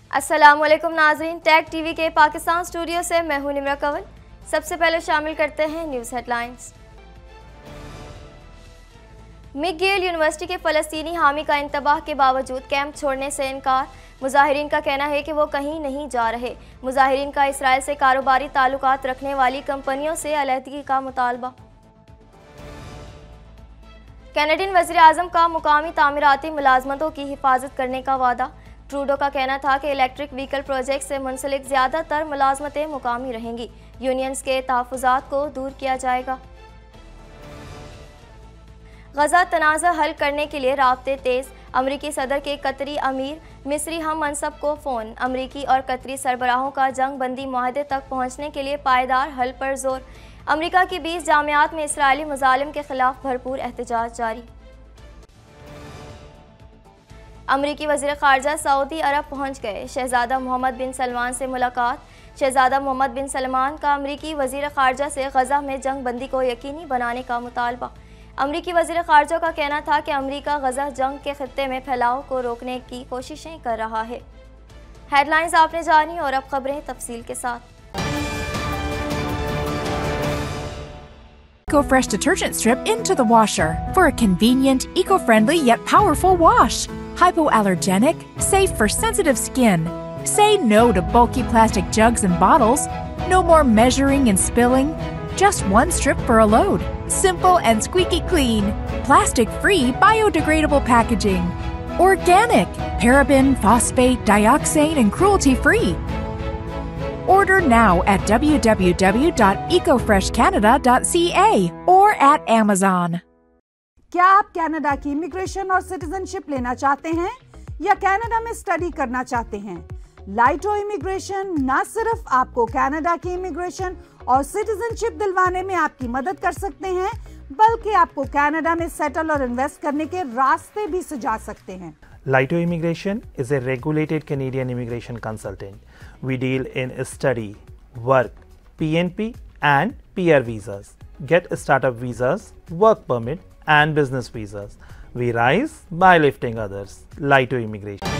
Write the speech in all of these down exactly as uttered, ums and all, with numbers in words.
السلام علیکم ناظرین، ٹیک ٹی وی کے پاکستان اسٹوڈیو سے میں ہوں نمرہ کنول۔ سب سے پہلے شامل کرتے ہیں نیوز ہیڈ لائنز۔ مک گیل یونیورسٹی کے فلسطینی حامی کا انتباہ کے باوجود کیمپ چھوڑنے سے انکار۔ مظاہرین کا کہنا ہے کہ وہ کہیں نہیں جا رہے۔ مظاہرین کا اسرائیل سے کاروباری تعلقات رکھنے والی کمپنیوں سے علیحدگی کا مطالبہ۔ کینیڈین وزیر اعظم کا مقامی تعمیراتی ملازمتوں کی حفاظت کرنے کا وعدہ۔ ٹروڈو کا کہنا تھا کہ الیکٹرک وہیکل پروجیکٹ سے منسلک زیادہ تر ملازمتیں مقامی رہیں گی۔ یونینز کے تحفظات کو دور کیا جائے گا۔ غزہ تنازع حل کرنے کے لیے رابطے تیز۔ امریکی صدر کے قطری امیر مصری ہم منصب کو فون۔ امریکی اور قطری سربراہوں کا جنگ بندی معاہدے تک پہنچنے کے لیے پائیدار حل پر زور۔ امریکہ کی بیس جامعات میں اسرائیلی مظالم کے خلاف بھرپور احتجاج جاری۔ امریکی وزیر خارجہ سعودی عرب پہنچ گئے۔ شہزادہ محمد بن سلمان سے ملاقات۔ شہزادہ محمد بن سلمان کا امریکی وزیر خارجہ سے غزہ میں جنگ بندی کو یقینی بنانے کا مطالبہ۔ امریکی وزیر خارجہ کا کہنا تھا کہ امریکہ غزہ جنگ کے خطے میں پھیلاؤ کو روکنے کی کوششیں کر رہا ہے۔ ہیڈ لائنز آپ نے جانی اور اب خبریں تفصیل کے ساتھ۔ EcoFresh detergent strip into the washer for a convenient, eco-friendly yet powerful wash. Hypoallergenic, safe for sensitive skin. Say no to bulky plastic jugs and bottles. No more measuring and spilling. Just one strip for a load. Simple and squeaky clean. Plastic-free, biodegradable packaging. Organic, paraben, phosphate, dioxane, and cruelty-free. Order now at w w w dot eco fresh canada dot c a or at Amazon. کیا آپ Canada کی immigration اور citizen شپ لینا چاہتے ہیں یا Canada میں study کرنا چاہتے ہیں؟ لائٹو امیگریشن نہ صرف آپ کو کینیڈا کی امیگریشن اور سٹیزن شپ دلوانے میں آپ کی مدد کر سکتے ہیں بلکہ آپ کو کینیڈا میں سیٹل اور انویسٹ کرنے کے راستے بھی سجا سکتے ہیں۔ Laito Immigration is a regulated Canadian immigration consultant. We deal in study, work, P N P and P R visas. Get startup visas, work permit and business visas. We rise by lifting others. Laito Immigration.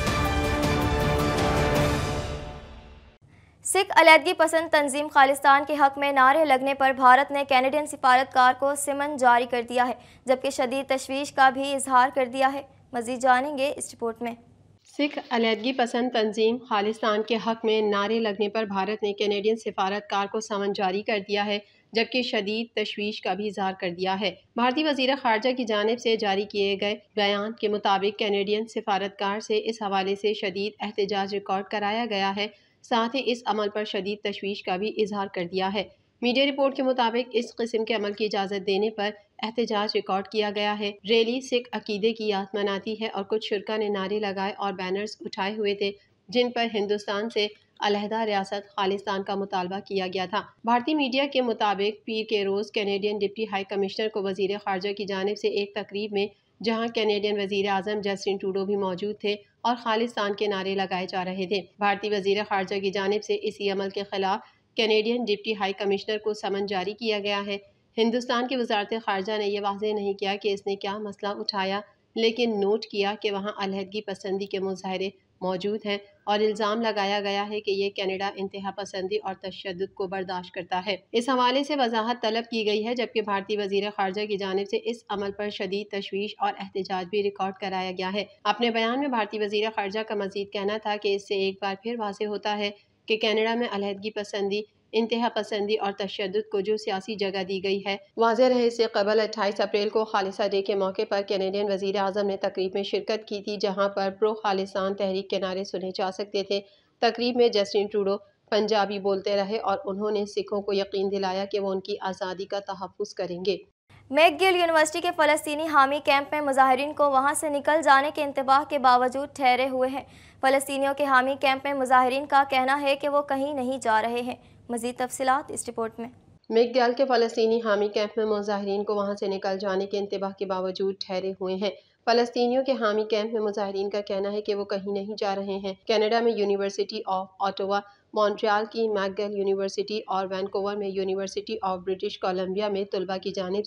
سکھ علیحدگی پسند تنظیم خالستان کے حق میں نعرے لگنے پر بھارت نے Canadian سفارتکار کو سمن جاری کر دیا ہے جبکہ شدید تشویش کا بھی اظہار کر دیا ہے۔ مزید جانیں گے اس رپورٹ میں۔ سکھ علیحدگی پسند تنظیم خالستان کے حق میں نعرے لگنے پر بھارت نے کینیڈین سفارتکار کو سمن جاری کر دیا ہے جبکہ شدید تشویش کا بھی اظہار کر دیا ہے۔ بھارتی وزیر خارجہ کی جانب سے جاری کیے گئے بیان کے مطابق کینیڈین سفارتکار سے اس حوالے سے شدید احتجاج ریکارڈ کرایا گیا ہے، ساتھ ہی اس عمل پر شدید تشویش کا بھی اظہار کر دیا ہے۔ میڈیا رپورٹ کے مطابق اس قسم کے عمل کی اجازت دینے پر احتجاج ریکارڈ کیا گیا ہے۔ ریلی سکھ عقیدے کی یاد مناتی ہے اور کچھ شرکا نے نعرے لگائے اور بینرز اٹھائے ہوئے تھے جن پر ہندوستان سے علیحدہ ریاست خالستان کا مطالبہ کیا گیا تھا۔ بھارتی میڈیا کے مطابق پیر کے روز کینیڈین ڈپٹی ہائی کمشنر کو وزیر خارجہ کی جانب سے ایک تقریب میں جہاں کینیڈین وزیر اعظم جسٹن ٹروڈو بھی موجود تھے اور خالستان کے نعرے لگائے جا رہے تھے۔ بھارتی وزیر خارجہ کی جانب سے اسی عمل کے خلاف کینیڈین ڈپٹی ہائی کمشنر کو سمن جاری کیا گیا ہے۔ ہندوستان کی وزارت خارجہ نے یہ واضح نہیں کیا کہ اس نے کیا مسئلہ اٹھایا، لیکن نوٹ کیا کہ وہاں علیحدگی پسندی کے مظاہرے موجود ہیں اور الزام لگایا گیا ہے کہ یہ کینیڈا انتہا پسندی اور تشدد کو برداشت کرتا ہے۔ اس حوالے سے وضاحت طلب کی گئی ہے جبکہ بھارتی وزیر خارجہ کی جانب سے اس عمل پر شدید تشویش اور احتجاج بھی ریکارڈ کرایا گیا ہے۔ اپنے بیان میں بھارتی وزیر خارجہ کا مزید کہنا تھا کہ اس سے ایک بار پھر واضح ہوتا ہے کہ کینیڈا میں علیحدگی پسندی، انتہا پسندی اور تشدد کو جو سیاسی جگہ دی گئی ہے واضح رہے۔ اس سے قبل اٹھائیس اپریل کو خالصہ ڈے کے موقع پر کینیڈین وزیر اعظم نے تقریب میں شرکت کی تھی جہاں پر پرو خالستان تحریک کے نعرے سنے جا سکتے تھے۔ تقریب میں جسٹن ٹروڈو پنجابی بولتے رہے اور انہوں نے سکھوں کو یقین دلایا کہ وہ ان کی آزادی کا تحفظ کریں گے۔ میک گل یونیورسٹی کے فلسطینی حامی کیمپ میں مظاہرین کو وہاں سے نکل جانے کے انتباہ کے باوجود ٹھہرے ہوئے ہیں۔ فلسطینیوں کے حامی کیمپ میں مظاہرین کا کہنا ہے کہ وہ کہیں نہیں جا رہے ہیں۔ مزید تفصیلات اس رپورٹ میں۔ میک گل کے فلسطینی حامی کیمپ میں مظاہرین کو وہاں سے نکل جانے کے انتباہ کے باوجود ٹھہرے ہوئے ہیں۔ فلسطینیوں کے حامی کیمپ میں مظاہرین کا کہنا ہے کہ وہ کہیں نہیں جا رہے ہیں۔ کینیڈا میں یونیورسٹی آف آٹوا، مونٹریال کی میک گل یونیورسٹی اور وینکوور میں یونیورسٹی آف برٹش کولمبیا میں طلباء کی جانب سے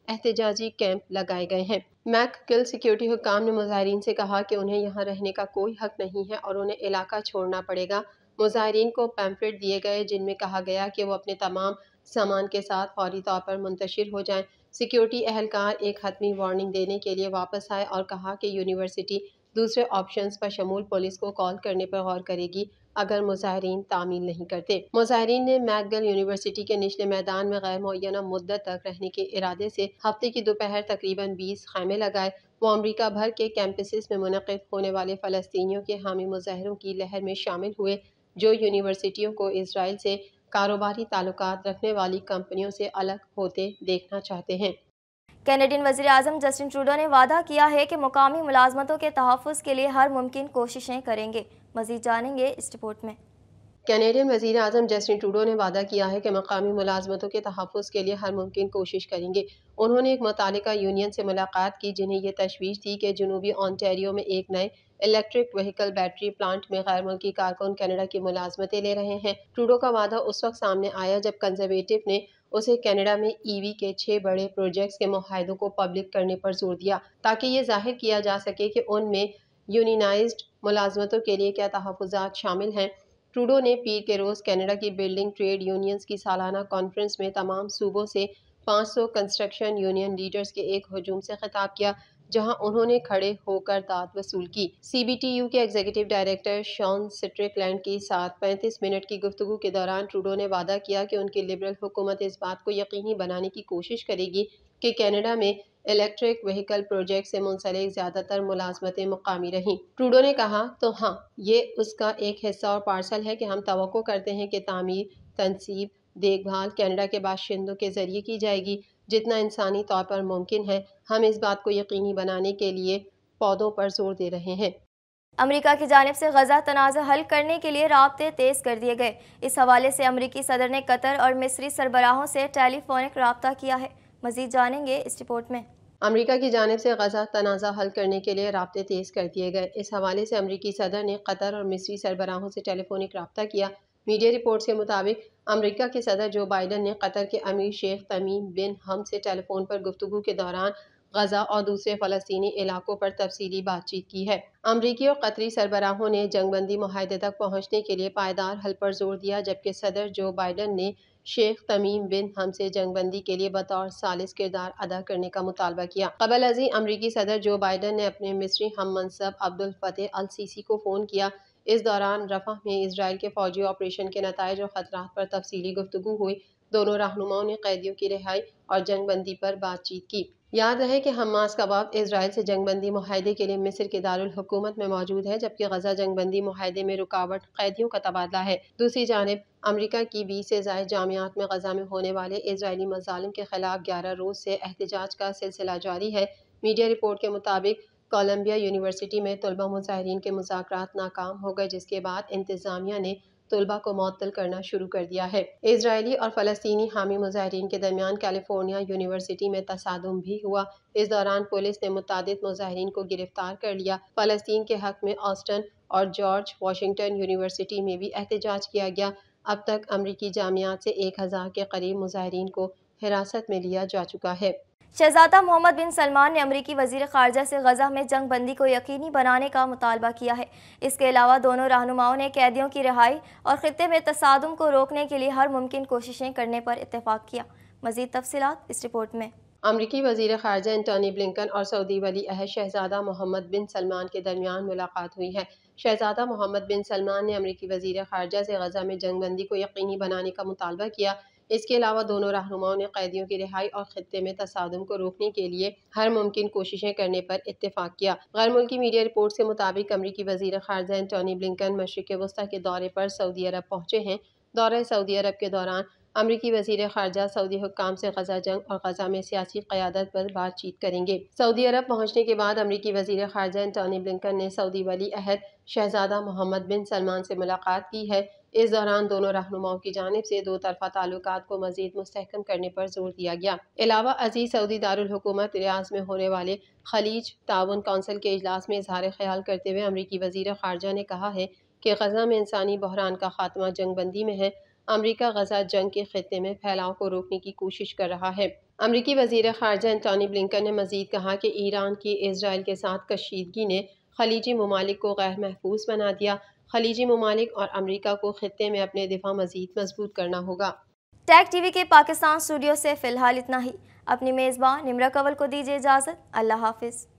احتجاجی کیمپ لگائے گئے ہیں۔ میک گل سیکیورٹی حکام نے مظاہرین سے کہا کہ انہیں یہاں رہنے کا کوئی حق نہیں ہے اور انہیں علاقہ چھوڑنا پڑے گا۔ مظاہرین کو پیمفلٹ دیے گئے جن میں کہا گیا کہ وہ اپنے تمام سامان کے ساتھ فوری طور پر منتشر ہو جائیں۔ سیکیورٹی اہلکار ایک حتمی وارننگ دینے کے لیے واپس آئے اور کہا کہ یونیورسٹی دوسرے آپشنز بشمول پولیس کو کال کرنے پر غور کرے گی اگر مظاہرین تعمیل نہیں کرتے۔ مظاہرین نے میک گل یونیورسٹی کے نچلے میدان میں غیر معینہ مدت تک رہنے کے ارادے سے ہفتے کی دوپہر تقریباً بیس خیمے لگائے۔ وہ امریکہ بھر کے کیمپسز میں منعقد ہونے والے فلسطینیوں کے حامی مظاہروں کی لہر میں شامل ہوئے جو یونیورسٹیوں کو اسرائیل سے کاروباری تعلقات رکھنے والی کمپنیوں سے الگ ہوتے دیکھنا چاہتے ہیں۔ کینیڈین وزیر اعظم جسٹن ٹروڈو نے وعدہ کیا ہے کہ مقامی ملازمتوں کے تحفظ کے لیے ہر ممکن کوششیں کریں گے۔ مزید جانیں گے اس رپورٹ میں۔ کینیڈین وزیر اعظم جسٹن ٹروڈو نے وعدہ کیا ہے کہ مقامی ملازمتوں کے تحفظ کے لیے ہر ممکن کوشش کریں گے۔ انہوں نے ایک متعلقہ یونین سے ملاقات کی جنہیں یہ تشویش تھی کہ جنوبی اونٹیریو میں ایک نئے الیکٹرک وہیکل بیٹری پلانٹ میں غیر ملکی کارکن کینیڈا کی ملازمتیں لے رہے ہیں۔ ٹروڈو کا وعدہ اس وقت سامنے آیا جب کنزرویٹو نے اسے کینیڈا میں ای وی کے چھ بڑے پروجیکٹس کے معاہدوں کو پبلک کرنے پر زور دیا تاکہ یہ ظاہر کیا جا سکے کہ ان میں یونینائزڈ ملازمتوں کے لیے کیا تحفظات شامل ہیں۔ ٹروڈو نے پیر کے روز کینیڈا کی بلڈنگ ٹریڈ یونینز کی سالانہ کانفرنس میں تمام صوبوں سے پانچ سو کنسٹرکشن یونین لیڈرز کے ایک ہجوم سے خطاب کیا جہاں انہوں نے کھڑے ہو کر داد وصول کی۔ سی بی ٹی یو کے executive director Sean Strickland کے ساتھ پینتیس منٹ کی گفتگو کے دوران ٹروڈو نے وعدہ کیا کہ ان کی لبرل حکومت اس بات کو یقینی بنانے کی کوشش کرے گی کہ کینیڈا میں الیکٹرک وہیکل پروجیکٹ سے منسلک زیادہ تر ملازمتیں مقامی رہیں۔ ٹروڈو نے کہا تو ہاں یہ اس کا ایک حصہ اور پارسل ہے کہ ہم توقع کرتے ہیں کہ تعمیر، تنصیب، دیکھ بھال کینیڈا کے باشندوں کے ذریعے کی جائے گی جتنا انسانی طور پر ممکن ہے۔ ہم اس بات کو یقینی بنانے کے لیے پودوں پر زور دے رہے ہیں۔ امریکہ کی جانب سے غزہ تنازع حل کرنے کے لیے رابطے تیز کر دیے گئے۔ اس حوالے سے امریکی صدر نے قطر اور مصری سربراہوں سے ٹیلی فونک رابطہ کیا ہے۔ مزید جانیں گے اس رپورٹ میں۔ امریکہ کی جانب سے غزہ تنازع حل کرنے کے لیے رابطے تیز کر دیے گئے۔ اس حوالے سے امریکی صدر نے قطر اور مصری سربراہوں سے ٹیلی فونک رابطہ کیا۔ میڈیا رپورٹس کے مطابق امریکہ کے صدر جو بائیڈن نے قطر کے امیر شیخ تمیم بن حمد سے ٹیلی فون پر گفتگو کے دوران غزہ اور دوسرے فلسطینی علاقوں پر تفصیلی بات چیت کی ہے۔ امریکی اور قطری سربراہوں نے جنگ بندی معاہدے تک پہنچنے کے لیے پائیدار حل پر زور دیا جبکہ صدر جو بائیڈن نے شیخ تمیم بن حمد سے جنگ بندی کے لیے بطور ثالث کردار ادا کرنے کا مطالبہ کیا۔ قبل ازیں امریکی صدر جو بائیڈن نے اپنے مصری ہم منصب عبدالفتاح السیسی کو فون کیا۔ اس دوران رفح میں اسرائیل کے فوجی آپریشن کے نتائج اور خطرات پر تفصیلی گفتگو ہوئی۔ دونوں رہنماؤں نے قیدیوں کی رہائی اور جنگ بندی پر بات چیت کی۔ یاد رہے کہ حماس کا وفد اسرائیل سے جنگ بندی معاہدے کے لیے مصر کے دارالحکومت میں موجود ہے جبکہ غزہ جنگ بندی معاہدے میں رکاوٹ قیدیوں کا تبادلہ ہے۔ دوسری جانب امریکہ کی بیس سے زائد جامعات میں غزہ میں ہونے والے اسرائیلی مظالم کے خلاف گیارہ روز سے احتجاج کا سلسلہ جاری ہے۔ میڈیا رپورٹ کے مطابق کولمبیا یونیورسٹی میں طلبہ مظاہرین کے مذاکرات ناکام ہو گئے جس کے بعد انتظامیہ نے طلبہ کو معطل کرنا شروع کر دیا ہے۔ اسرائیلی اور فلسطینی حامی مظاہرین کے درمیان کیلیفورنیا یونیورسٹی میں تصادم بھی ہوا۔ اس دوران پولیس نے متعدد مظاہرین کو گرفتار کر لیا۔ فلسطین کے حق میں آسٹن اور جارج واشنگٹن یونیورسٹی میں بھی احتجاج کیا گیا۔ اب تک امریکی جامعات سے ایک ہزار کے قریب مظاہرین کو حراست میں لیا جا چکا ہے۔ شہزادہ محمد بن سلمان نے امریکی وزیر خارجہ سے غزہ میں جنگ بندی کو یقینی بنانے کا مطالبہ کیا ہے۔ اس کے علاوہ دونوں رہنماؤں نے قیدیوں کی رہائی اور خطے میں تصادم کو روکنے کے لیے ہر ممکن کوششیں کرنے پر اتفاق کیا۔ مزید تفصیلات اس رپورٹ میں۔ امریکی وزیر خارجہ انٹونی بلنکن اور سعودی ولی عہد شہزادہ محمد بن سلمان کے درمیان ملاقات ہوئی ہے۔ شہزادہ محمد بن سلمان نے امریکی وزیر خارجہ سے غزہ میں جنگ بندی کو یقینی بنانے کا مطالبہ کیا۔ اس کے علاوہ دونوں رہنماؤں نے قیدیوں کی رہائی اور خطے میں تصادم کو روکنے کے لیے ہر ممکن کوششیں کرنے پر اتفاق کیا۔ غیر ملکی میڈیا رپورٹس کے مطابق امریکی وزیر خارجہ انٹونی بلنکن مشرق وسطیٰ کے دورے پر سعودی عرب پہنچے ہیں۔ دورہ سعودی عرب کے دوران امریکی وزیر خارجہ سعودی حکام سے غزہ جنگ اور غزہ میں سیاسی قیادت پر بات چیت کریں گے۔ سعودی عرب پہنچنے کے بعد امریکی وزیر خارجہ انٹونی بلنکن نے سعودی ولی عہد شہزادہ محمد بن سلمان سے ملاقات کی ہے۔ اس دوران دونوں رہنماؤں کی جانب سے دو طرفہ تعلقات کو مزید مستحکم کرنے پر زور دیا گیا۔ علاوہ ازیں سعودی دارالحکومت ریاض میں ہونے والے خلیج تعاون کونسل کے اجلاس میں اظہار خیال کرتے ہوئے امریکی وزیر خارجہ نے کہا ہے کہ غزہ میں انسانی بحران کا خاتمہ جنگ بندی میں ہے۔ امریکہ غزہ جنگ کے خطے میں پھیلاؤ کو روکنے کی کوشش کر رہا ہے۔ امریکی وزیر خارجہ انٹونی بلنکن نے مزید کہا کہ ایران کی اسرائیل کے ساتھ کشیدگی نے خلیجی ممالک کو غیر محفوظ بنا دیا۔ خلیجی ممالک اور امریکہ کو خطے میں اپنے دفاع مزید مضبوط کرنا ہوگا۔ ٹیک ٹی وی کے پاکستان اسٹوڈیو سے فی الحال اتنا ہی۔ اپنی میزبان نمرہ کول کو دیجیے اجازت۔ اللہ حافظ۔